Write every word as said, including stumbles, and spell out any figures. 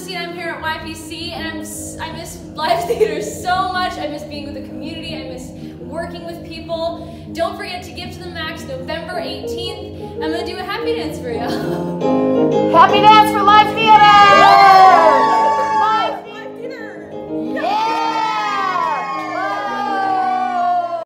Christine. I'm here at Y P C, and I'm, I miss live theater so much. I miss being with the community. I miss working with people. Don't forget to give to the max November eighteenth. I'm going to do a happy dance for you. Happy dance for live theater!